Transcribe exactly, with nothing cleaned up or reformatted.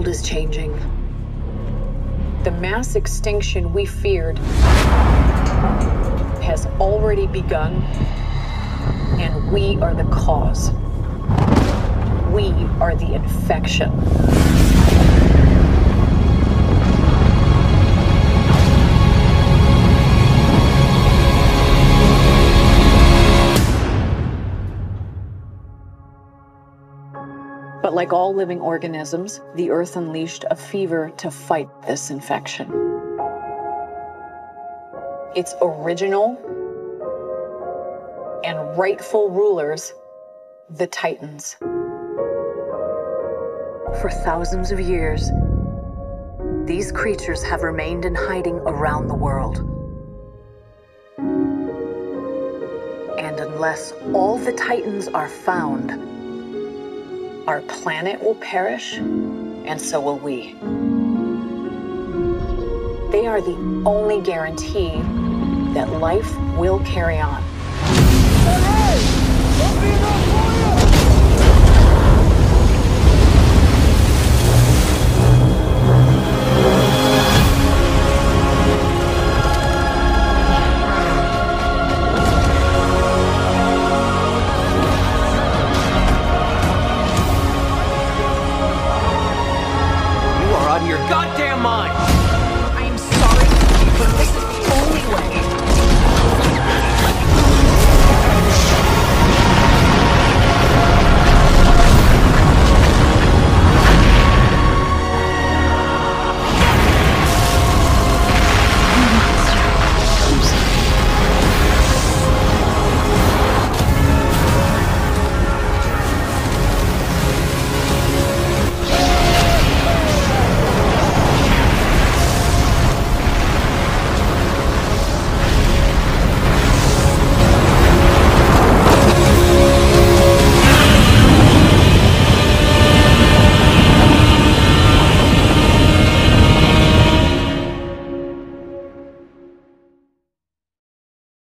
world is changing. The mass extinction we feared has already begun, and we are the cause. We are the infection. But like all living organisms, the Earth unleashed a fever to fight this infection. Its original and rightful rulers, the Titans. For thousands of years, these creatures have remained in hiding around the world. And unless all the Titans are found, our planet will perish, and so will we. They are the only guarantee that life will carry on. Hey! Don't be